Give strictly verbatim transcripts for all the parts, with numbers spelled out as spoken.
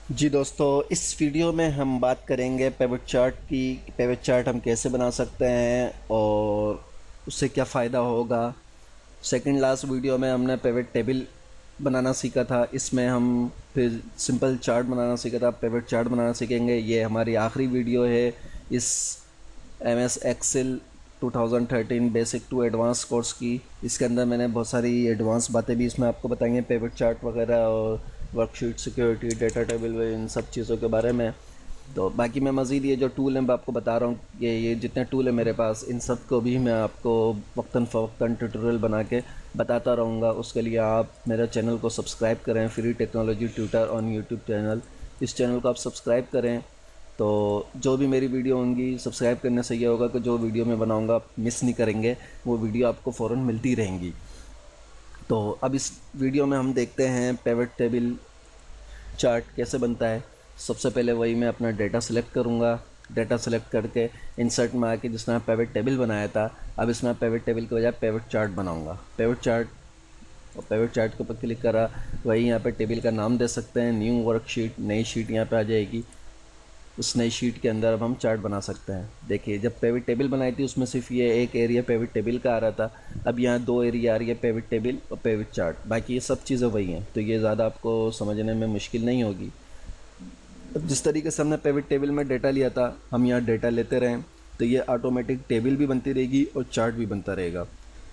जी दोस्तों, इस वीडियो में हम बात करेंगे पेविट चार्ट की। पेविट चार्ट हम कैसे बना सकते हैं और उससे क्या फ़ायदा होगा। सेकंड लास्ट वीडियो में हमने पेविट टेबल बनाना सीखा था, इसमें हम फिर सिंपल चार्ट बनाना सीखा था, पेविट चार्ट बनाना सीखेंगे। ये हमारी आखिरी वीडियो है इस M S Excel two thousand thirteen basic to advance course की। इसके अंदर मैंने बहुत सारी एडवांस बातें भी इसमें आपको बताएंगे, पेविट चार्ट वगैरह और वर्कशीट, सिक्योरिटी, डेटा टेबल, इन सब चीज़ों के बारे में। तो बाकी मैं मज़ीद ये जो टूल है मैं आपको बता रहा हूँ, ये ये जितने टूल है मेरे पास, इन सब को भी मैं आपको वक्तन फ़वक्तन ट्यूटोरियल बना के बताता रहूँगा। उसके लिए आप मेरे चैनल को सब्सक्राइब करें, free technology tutor on YouTube channel. इस चैनल को आप सब्सक्राइब करें तो जो भी मेरी वीडियो होंगी, सब्सक्राइब करने से ये होगा कि जो वीडियो मैं बनाऊँगा आप मिस नहीं करेंगे, वो वीडियो आपको फ़ौरन मिलती रहेंगी। तो अब इस वीडियो में हम देखते हैं पेविट टेबल चार्ट कैसे बनता है। सबसे पहले वही मैं अपना डेटा सेलेक्ट करूँगा। डेटा सेलेक्ट करके इंसर्ट में आके जिसमें पेविट टेबल बनाया था, अब इसमें पेविट टेबल की बजाय पेविट चार्ट बनाऊँगा। पेविट चार्ट और पेविट चार्ट के ऊपर क्लिक करा, वही यहाँ पे टेबल का नाम दे सकते हैं, न्यू वर्कशीट, नई शीट यहाँ पे आ जाएगी। उस नई शीट के अंदर अब हम चार्ट बना सकते हैं। देखिए, जब पेविट टेबल बनाई थी उसमें सिर्फ ये एक एरिया पेविट टेबल का आ रहा था, अब यहाँ दो एरिया आ रही है, पेविट टेबल और पेविट चार्ट। बाकी ये सब चीज़ें वही हैं, तो ये ज़्यादा आपको समझने में मुश्किल नहीं होगी। अब जिस तरीके से हमने पेविट टेबल में डेटा लिया था, हम यहाँ डेटा लेते रहें तो ये ऑटोमेटिक टेबल भी बनती रहेगी और चार्ट भी बनता रहेगा।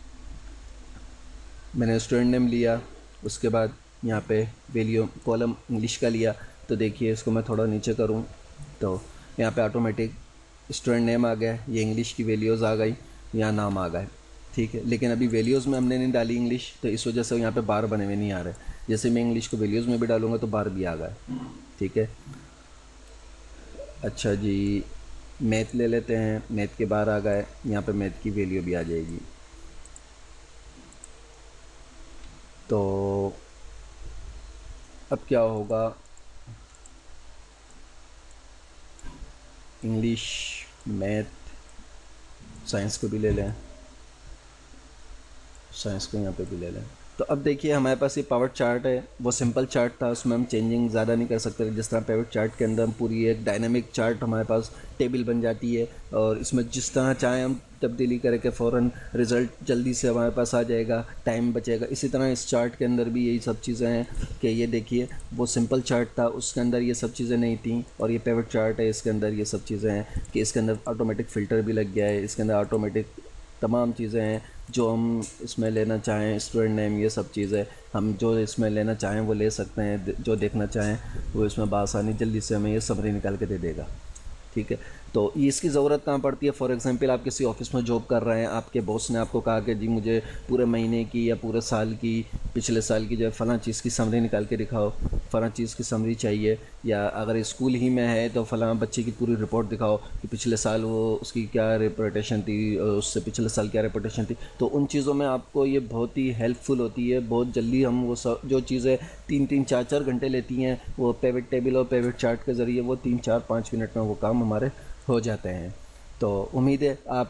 मैंने स्टूडेंट नेम लिया, उसके बाद यहाँ पे वैल्यू कॉलम इंग्लिश का लिया, तो देखिए इसको मैं थोड़ा नीचे करूँ तो यहाँ पे ऑटोमेटिक स्टूडेंट नेम आ गया, ये इंग्लिश की वैल्यूज़ आ गई, यहाँ नाम आ गए, ठीक है। लेकिन अभी वैल्यूज़ में हमने नहीं डाली इंग्लिश, तो इस वजह से यहाँ पे बार बने हुए नहीं आ रहे। जैसे मैं इंग्लिश को वैल्यूज़ में भी डालूँगा तो बार भी आ गए, ठीक है। अच्छा जी, मैथ ले लेते हैं, मैथ के बार आ गए, यहाँ पे मैथ की वैल्यू भी आ जाएगी। तो अब क्या होगा, इंग्लिश, मैथ, साइंस को भी ले लें, साइंस को यहाँ पे भी ले लें। तो अब देखिए हमारे पास ये पावर चार्ट है, वो सिंपल चार्ट था, उसमें हम चेंजिंग ज़्यादा नहीं कर सकते। जिस तरह पेविट चार्ट के अंदर हम पूरी एक डायनामिक चार्ट हमारे पास टेबल बन जाती है और इसमें जिस तरह चाहें हम तब्दीली करके फ़ौरन रिज़ल्ट जल्दी से हमारे पास आ जाएगा, टाइम बचेगा। इसी तरह इस चार्ट के अंदर भी यही सब चीज़ें हैं कि ये देखिए वो सिंपल चार्ट था, उसके अंदर ये सब चीज़ें नहीं थी, और ये पेविट चार्ट है, इसके अंदर ये सब चीज़ें हैं कि इसके अंदर ऑटोमेटिक फ़िल्टर भी लग गया है, इसके अंदर ऑटोमेटिक तमाम चीज़ें हैं जो हम इसमें लेना चाहें, स्टूडेंट नेम, ये सब चीज़ें हम जो इसमें लेना चाहें वो ले सकते हैं, जो देखना चाहें वो इसमें बआसानी जल्दी से हमें ये समरी निकाल के दे देगा, ठीक है। तो इसकी ज़रूरत कहाँ पड़ती है, फॉर एग्जांपल आप किसी ऑफिस में जॉब कर रहे हैं, आपके बॉस ने आपको कहा कि जी मुझे पूरे महीने की या पूरे साल की, पिछले साल की जो है फ़लाँ चीज़ की समरी निकाल के दिखाओ, फ़लाँ चीज़ की समरी चाहिए। या अगर स्कूल ही में है तो फ़लाँ बच्चे की पूरी रिपोर्ट दिखाओ कि पिछले साल वो उसकी क्या रेपुटेशन थी, उससे पिछले साल क्या रेपुटेशन थी। तो उन चीज़ों में आपको ये बहुत ही हेल्पफुल होती है, बहुत जल्दी हम वो सब जो चीज़ें तीन तीन चार चार घंटे लेती हैं, वो पेविट टेबल और पेविट चार्ट के ज़रिए वो तीन चार पाँच मिनट में वो काम हमारे हो जाते हैं। तो उम्मीद है आप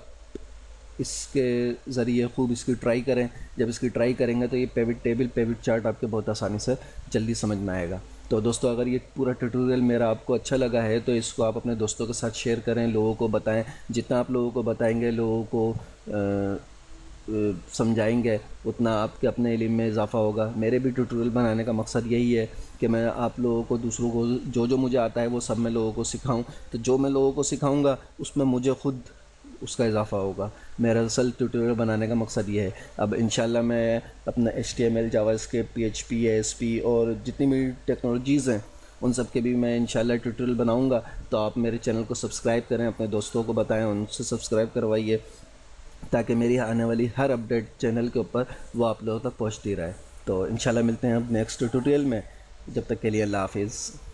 इसके ज़रिए खूब इसकी ट्राई करें। जब इसकी ट्राई करेंगे तो ये पेविट टेबल, पेविट चार्ट आपके बहुत आसानी से जल्दी समझ में आएगा। तो दोस्तों, अगर ये पूरा ट्यूटोरियल मेरा आपको अच्छा लगा है तो इसको आप अपने दोस्तों के साथ शेयर करें, लोगों को बताएं। जितना आप लोगों को बताएंगे, लोगों को आ, समझाएंगे, उतना आपके अपने इल्म में इजाफ़ा होगा। मेरे भी ट्यूटोरियल बनाने का मकसद यही है कि मैं आप लोगों को, दूसरों को जो जो मुझे आता है वो सब मैं लोगों को सिखाऊं। तो जो मैं लोगों को सिखाऊंगा उसमें मुझे ख़ुद उसका इजाफ़ा होगा। मेरा असल ट्यूटोरियल बनाने का मकसद ये है। अब इंशाल्लाह मैं अपना H T M L, JavaScript, P H P, A S P और जितनी भी टेक्नोलॉजीज़ हैं उन सब के भी मैं इंशाल्लाह ट्यूटोरियल बनाऊंगा। तो आप मेरे चैनल को सब्सक्राइब करें, अपने दोस्तों को बताएं, उनसे सब्सक्राइब करवाइए, ताकि मेरी आने वाली हर अपडेट चैनल के ऊपर वो आप लोगों तक पहुंचती रहे। तो इंशाल्लाह मिलते हैं अब नेक्स्ट ट्यूटोरियल में। जब तक के लिए अल्लाह हाफिज़।